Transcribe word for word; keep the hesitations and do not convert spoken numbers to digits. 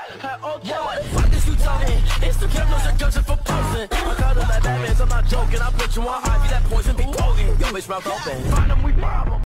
Okay, what the fuck is you talking? Instagram knows your guns for posting. I call them like Batman, so I'm not joking. I put you on Ivy, that poison be potent. Yo, bitch, mouth open. Find them, we bomb 'em.